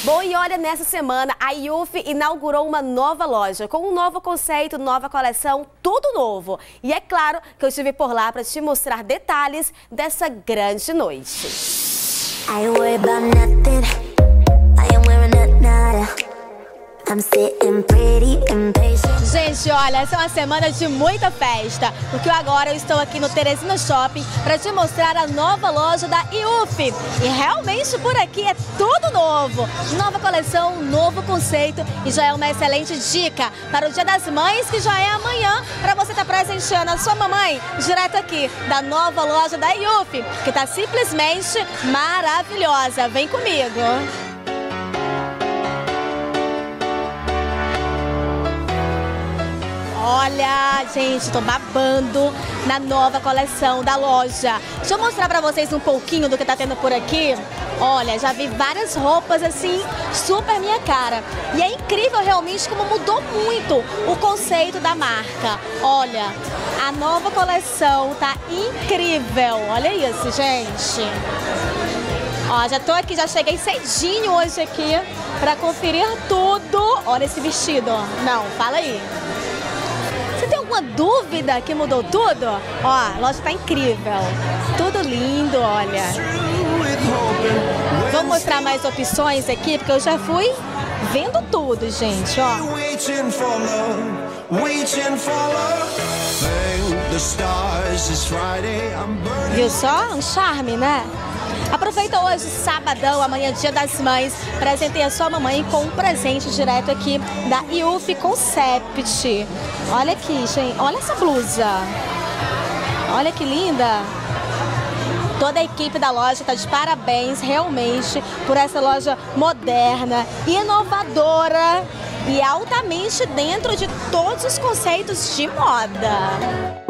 Bom, e olha, nessa semana a Youfi inaugurou uma nova loja com um novo conceito, nova coleção, tudo novo. E é claro que eu estive por lá para te mostrar detalhes dessa grande noite. I worry about nothing. I am wearing a nada. I'm sitting pretty impatient. Gente, olha, essa é uma semana de muita festa, porque agora eu estou aqui no Teresina Shopping para te mostrar a nova loja da Youfi. E realmente por aqui é tudo novo, nova coleção, novo conceito e já é uma excelente dica para o Dia das Mães, que já é amanhã, para você estar presenteando a sua mamãe direto aqui da nova loja da Youfi, que está simplesmente maravilhosa. Vem comigo! Olha, gente, tô babando na nova coleção da loja. Deixa eu mostrar pra vocês um pouquinho do que tá tendo por aqui. Olha, já vi várias roupas assim, super minha cara. E é incrível realmente como mudou muito o conceito da marca. Olha, a nova coleção tá incrível. Olha isso, gente. Ó, já tô aqui, já cheguei cedinho hoje aqui pra conferir tudo. Olha esse vestido. Não, fala aí. Você tem alguma dúvida que mudou tudo? Ó, a loja tá incrível. Tudo lindo, olha. Vou mostrar mais opções aqui, porque eu já fui vendo tudo, gente, ó. Viu só? Um charme, né? Aproveita hoje, sabadão, amanhã, Dia das Mães, presenteie a sua mamãe com um presente direto aqui da Youfi Concept. Olha aqui, gente, olha essa blusa. Olha que linda. Toda a equipe da loja está de parabéns, realmente, por essa loja moderna, inovadora e altamente dentro de todos os conceitos de moda.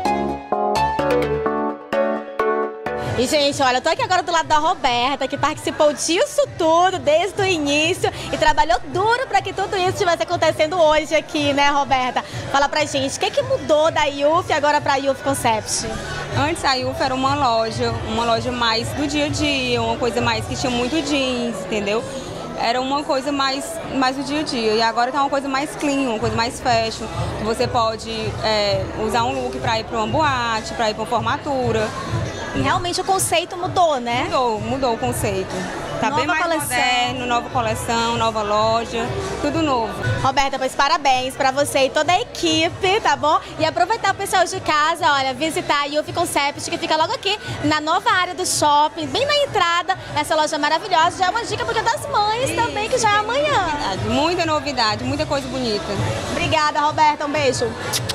E, gente, olha, eu tô aqui agora do lado da Roberta, que participou disso tudo desde o início e trabalhou duro para que tudo isso estivesse acontecendo hoje aqui, né, Roberta? Fala pra gente, o que mudou da Youfi agora pra Youfi Concept? Antes a Youfi era uma loja mais do dia a dia, uma coisa mais que tinha muito jeans, entendeu? Era uma coisa mais do dia a dia. E agora tá uma coisa mais clean, uma coisa mais fashion. Que você pode usar um look para ir para uma boate, para ir para uma formatura. E realmente o conceito mudou, né? Mudou o conceito. Tá bem mais moderno, nova coleção, nova loja, tudo novo. Roberta, pois parabéns pra você e toda a equipe, tá bom? E aproveitar o pessoal de casa, olha, visitar a Youfi Concept, que fica logo aqui na nova área do shopping, bem na entrada, essa loja maravilhosa. Já é uma dica pro Dia das Mães também, que já é amanhã. Muita novidade, muita coisa bonita. Obrigada, Roberta, um beijo.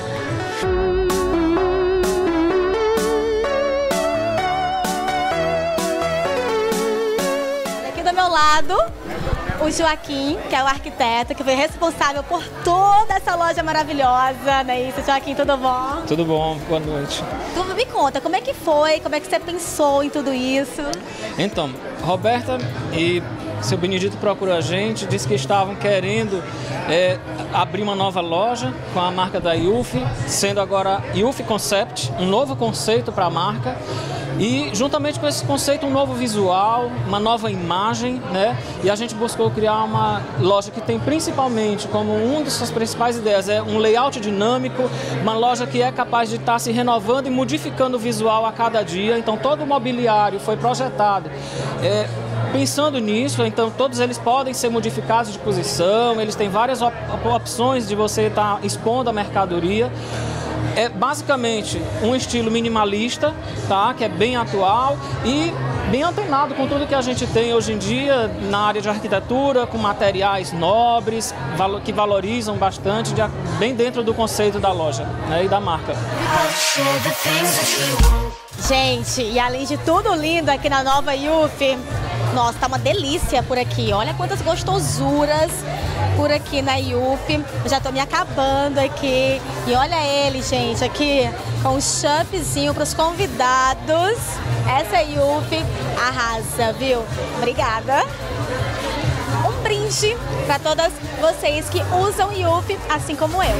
Do meu lado, o Joaquim, que é o arquiteto, que foi responsável por toda essa loja maravilhosa, não é isso, Joaquim? Tudo bom? Tudo bom, boa noite. Tu me conta, como é que foi, como é que você pensou em tudo isso? Então, Roberta e seu Benedito procurou a gente, disse que estavam querendo abrir uma nova loja com a marca da Youfi, sendo agora Youfi Concept, um novo conceito para a marca. E juntamente com esse conceito, um novo visual, uma nova imagem, né? E a gente buscou criar uma loja que tem principalmente como uma de suas principais ideias um layout dinâmico, uma loja que é capaz de estar se renovando e modificando o visual a cada dia. Então todo o mobiliário foi projetado pensando nisso, então todos eles podem ser modificados de posição, eles têm várias opções de você estar expondo a mercadoria. É basicamente um estilo minimalista, tá? Que é bem atual e bem antenado com tudo que a gente tem hoje em dia na área de arquitetura, com materiais nobres, que valorizam bastante, bem dentro do conceito da loja, né, e da marca. Gente, e além de tudo lindo aqui na nova Youfi, nossa, tá uma delícia por aqui. Olha quantas gostosuras por aqui na Youfi. Eu já tô me acabando aqui. E olha ele, gente, aqui com um champzinho pros convidados. Essa Youfi arrasa, viu? Obrigada. Um brinde para todas vocês que usam Youfi, assim como eu.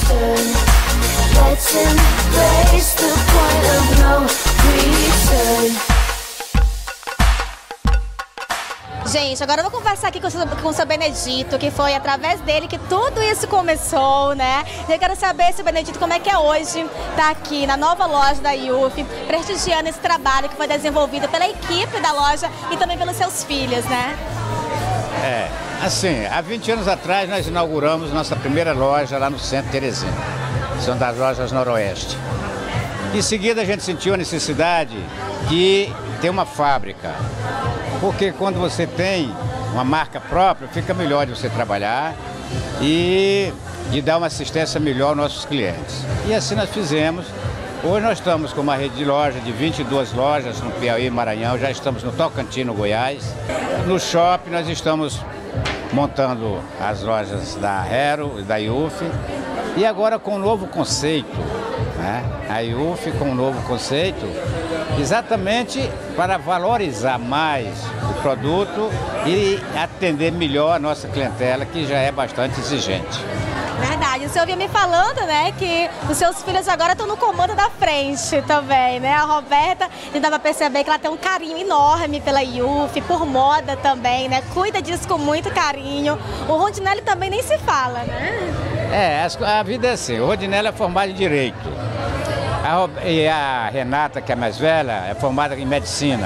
Let's embrace the point of no return. Gente, agora eu vou conversar aqui com o seu Benedito, que foi através dele que tudo isso começou, né? Eu quero saber, seu Benedito, como é que é hoje estar aqui na nova loja da IUF, prestigiando esse trabalho que foi desenvolvido pela equipe da loja e também pelos seus filhos, né? Assim, há 20 anos atrás nós inauguramos nossa primeira loja lá no centro de Teresina, são das lojas Noroeste. Em seguida a gente sentiu a necessidade de ter uma fábrica, porque quando você tem uma marca própria, fica melhor de você trabalhar e de dar uma assistência melhor aos nossos clientes. E assim nós fizemos. Hoje nós estamos com uma rede de lojas, de 22 lojas no Piauí, Maranhão, já estamos no Tocantins, no Goiás. No shopping nós estamos montando as lojas da Hero e da IUF e agora com um novo conceito, né? A IUF com um novo conceito, exatamente para valorizar mais o produto e atender melhor a nossa clientela, que já é bastante exigente. Verdade, o senhor vinha me falando, né, que os seus filhos agora estão no comando da frente também, né? A Roberta, a gente dá pra perceber que ela tem um carinho enorme pela IUF, por moda também, né? Cuida disso com muito carinho. O Rondinelli também nem se fala, né? A vida é assim, o Rondinelli é formado em Direito. E a Renata, que é mais velha, é formada em Medicina.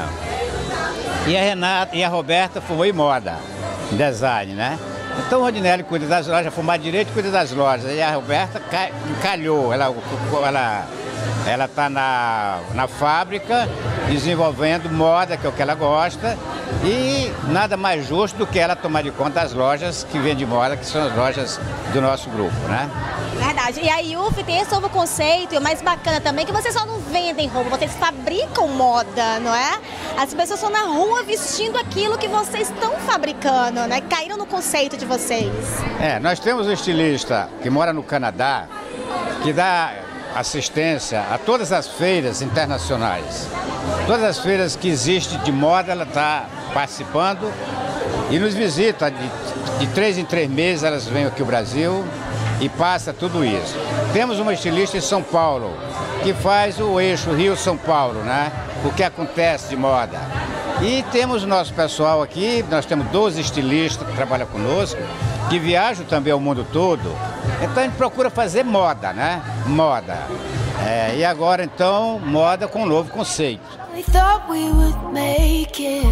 E a Roberta formou em Moda, em Design, né? Então o Rondinelli cuida das lojas, formado em Direito, cuida das lojas. E a Roberta calhou, ela está na fábrica, desenvolvendo moda, que é o que ela gosta. E nada mais justo do que ela tomar de conta das lojas que vendem moda, que são as lojas do nosso grupo, né? Verdade. E a IUF tem esse novo conceito, e o mais bacana também é que vocês só não vendem roupa, vocês fabricam moda, não é? As pessoas estão na rua vestindo aquilo que vocês estão fabricando, né? Caíram no conceito de vocês. Nós temos um estilista que mora no Canadá, que dá assistência a todas as feiras internacionais. Todas as feiras que existem de moda, ela está participando e nos visita. De 3 em 3 meses elas vêm aqui ao Brasil e passa tudo isso. Temos uma estilista em São Paulo, que faz o eixo Rio-São Paulo, né? O que acontece de moda. E temos o nosso pessoal aqui, nós temos 12 estilistas que trabalham conosco, que viajam também ao mundo todo. Então a gente procura fazer moda, né? Moda. E agora então, moda com um novo conceito. We thought we would make it.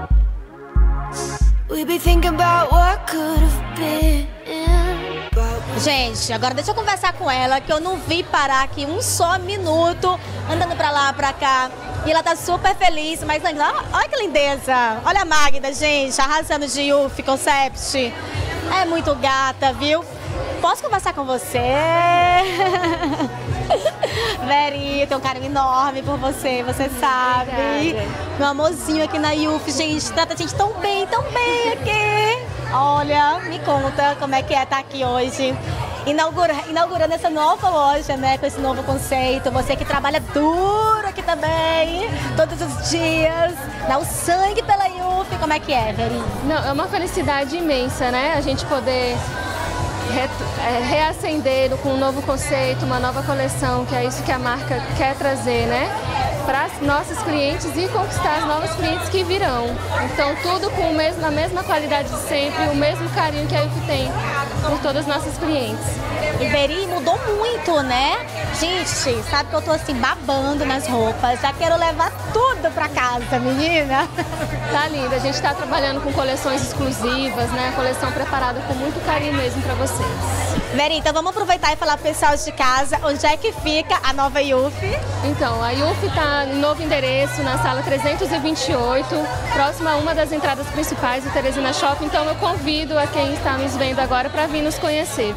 We'd be thinking about what could have been. Gente, agora deixa eu conversar com ela, que eu não vi parar aqui um só minuto, andando pra lá, pra cá. E ela tá super feliz, mas olha que lindeza. Olha a Magda, gente, arrasando de IUF Concept. É muito gata, viu? Posso conversar com você? Veri, eu tenho um carinho enorme por você, você sabe. Obrigada. Meu amorzinho aqui na IUF, gente, trata a gente tão bem aqui. Olha, me conta como é que é estar aqui hoje, inaugurando essa nova loja, né, com esse novo conceito. Você que trabalha duro aqui também, todos os dias, dá o sangue pela IUF, como é que é, Veri? Não, é uma felicidade imensa, né, a gente poder reacender com um novo conceito, uma nova coleção, que é isso que a marca quer trazer, né? Para os nossos clientes e conquistar os novos clientes que virão. Então tudo com a mesma qualidade de sempre, o mesmo carinho que a IUF tem por todos os nossos clientes. E Veri mudou muito, né? Gente, sabe que eu tô assim babando nas roupas, já quero levar tudo pra casa, menina. Tá linda, a gente tá trabalhando com coleções exclusivas, né? Coleção preparada com muito carinho mesmo pra vocês. Veri, então vamos aproveitar e falar pro pessoal de casa onde é que fica a nova IUF. Então, a IUF tá em novo endereço, na sala 328, próxima a uma das entradas principais do Teresina Shopping. Então eu convido a quem está nos vendo agora para vir nos conhecer.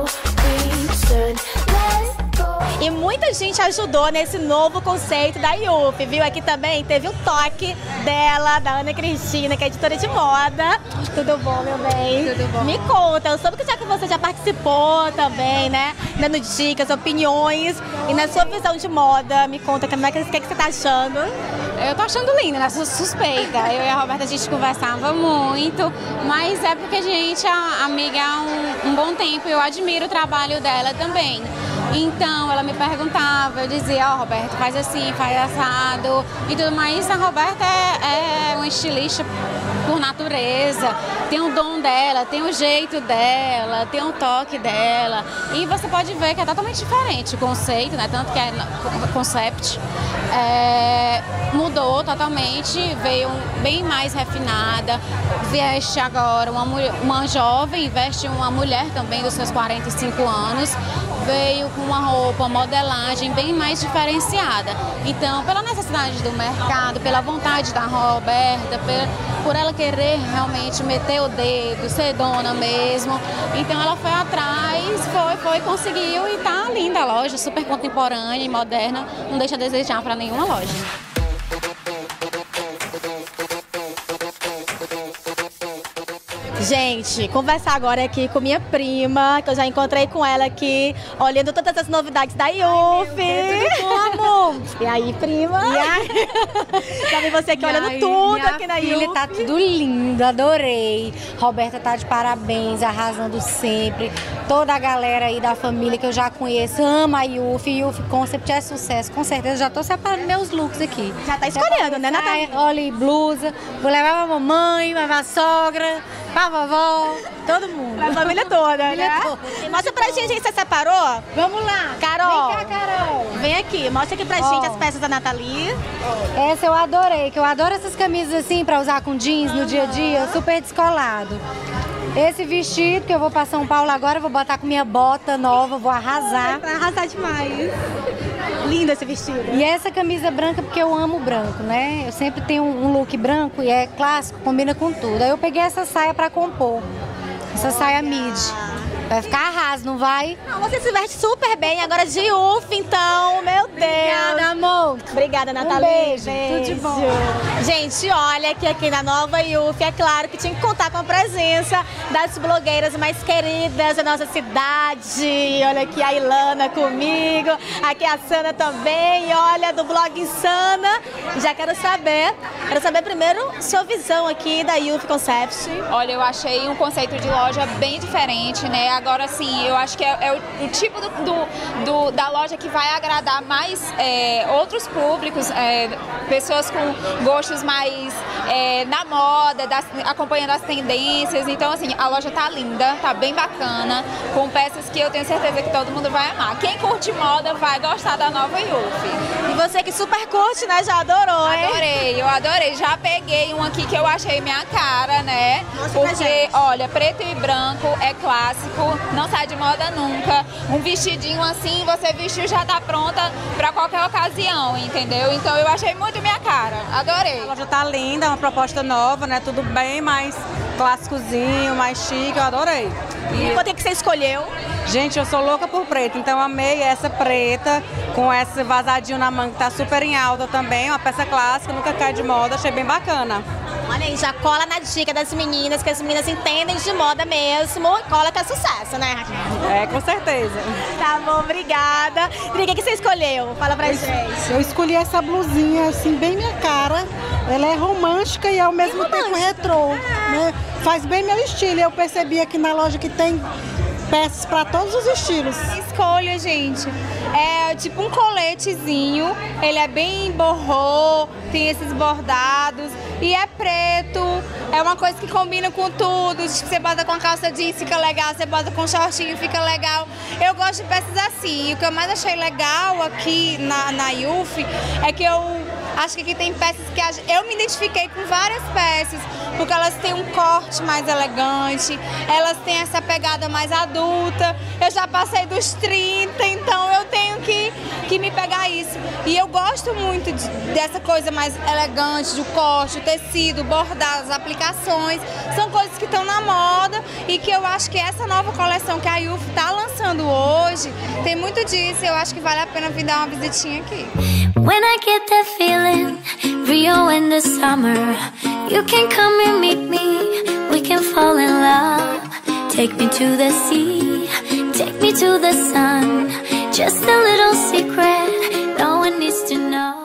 E muita gente ajudou nesse novo conceito da IUF, viu? Aqui também teve um toque dela, da Ana Cristina, que é editora de moda. Tudo bom, meu bem? Tudo bom. Me conta, eu soube que você já participou também, né? Dando dicas, opiniões. E na sua visão de moda, me conta como é que você tá achando? Eu tô achando linda, né? Sou suspeita. Eu e a Roberta, a gente conversava muito, mas é porque a gente é amiga há um bom tempo e eu admiro o trabalho dela também. Então, ela me perguntava, eu dizia, Roberta, faz assim, faz assado e tudo mais. A Roberta é uma estilista por natureza, tem o dom dela, tem o jeito dela, tem o toque dela. E você pode ver que é totalmente diferente o conceito, né? Tanto que é concept. Mudou totalmente, veio bem mais refinada, veste agora uma jovem, veste uma mulher também dos seus 45 anos, veio com uma roupa, modelagem bem mais diferenciada. Então, pela necessidade do mercado, pela vontade da Roberta, por ela querer realmente meter o dedo, ser dona mesmo, então ela foi atrás, conseguiu e tá linda a loja, super contemporânea e moderna, não deixa a desejar para nenhuma loja. Gente, conversar agora aqui com minha prima, que eu já encontrei com ela aqui, olhando todas as novidades da IUF. Tudo bom, amor? E aí, prima? E aí? Já vi você aqui olhando tudo aqui na IUF. Tá tudo lindo, adorei. Roberta tá de parabéns, arrasando sempre. Toda a galera aí da família que eu já conheço ama a IUF. IUF Concept é sucesso, com certeza. Já tô separando meus looks aqui. Já tá escolhendo, né, Natália? Olha, blusa. Vou levar pra mamãe, pra sogra, pra vovó, todo mundo. A família toda, né? Mostra pra gente que você separou. Vamos lá. Carol. Vem cá, Carol. Vem aqui, mostra aqui pra gente as peças da Nathalie. Essa eu adorei, que eu adoro essas camisas assim pra usar com jeans no dia a dia, super descolado. Esse vestido que eu vou pra São Paulo agora, eu vou botar com minha bota nova, vou arrasar. Vai arrasar demais. Lindo esse vestido. E essa camisa branca porque eu amo branco, né? Eu sempre tenho um look branco e é clássico, combina com tudo. Aí eu peguei essa saia pra compor, essa saia mid. Vai ficar arraso, não vai? Não, você se veste super bem, agora de IUF, então, meu Deus. Obrigada, amor. Obrigada, Nathalie. Beijo, tudo de bom. Gente, olha que aqui na Nova IUF, é claro que tinha que contar com a presença das blogueiras mais queridas da nossa cidade. Olha aqui a Ilana comigo, aqui a Sana também, olha, do blog Sana. Já quero saber primeiro sua visão aqui da IUF Concept. Olha, eu achei um conceito de loja bem diferente, né? Agora sim, eu acho que é o tipo da loja que vai agradar mais outros públicos, pessoas com gostos mais na moda, acompanhando as tendências. Então, assim, a loja tá linda, tá bem bacana, com peças que eu tenho certeza que todo mundo vai amar. Quem curte moda vai gostar da Nova IUF. E você que super curte, né? Já adorou, hein? Adorei, eu adorei. Já peguei um aqui que eu achei minha cara, né? Mostra porque, olha, preto e branco é clássico, não sai de moda nunca. Um vestidinho assim, você vestiu já tá pronta pra qualquer ocasião, entendeu? Então eu achei muito minha cara, adorei. A loja tá linda, uma proposta nova, né? Tudo bem mais clássicozinho, mais chique, eu adorei. E quanto é que você escolheu? Gente, eu sou louca por preto, então amei essa preta, com esse vazadinho na manga que tá super em alta também, uma peça clássica, nunca cai de moda, achei bem bacana. Olha aí, já cola na dica das meninas, que as meninas entendem de moda mesmo, cola que é sucesso, né, Raquel? É, com certeza. Tá bom, obrigada. Drica, o que você escolheu? Fala pra gente. Eu escolhi essa blusinha, assim, bem minha cara. Ela é romântica e ao mesmo tempo retrô, né? Faz bem meu estilo. Eu percebi aqui na loja que tem peças para todos os estilos. Escolha, gente. É tipo um coletezinho, ele é bem borrô, tem esses bordados e é preto. É uma coisa que combina com tudo. Você bota com a calça jeans, fica legal. Você bota com shortinho, fica legal. Eu gosto de peças assim. E o que eu mais achei legal aqui na IUF é que eu acho que aqui tem peças que eu me identifiquei com várias peças, porque elas têm um corte mais elegante, elas têm essa pegada mais adulta. Eu já passei dos 30, então eu tenho que me pegar isso. E eu gosto muito dessa coisa mais elegante, do corte, o tecido, bordado, as aplicações. São coisas que estão na moda e que eu acho que essa nova coleção que a IUF está lançando hoje tem muito disso. Eu acho que vale a pena vir dar uma visitinha aqui. When I get that feeling, Rio in the summer, you can come and meet me, we can fall in love. Take me to the sea, take me to the sun, just a little secret, no one needs to know.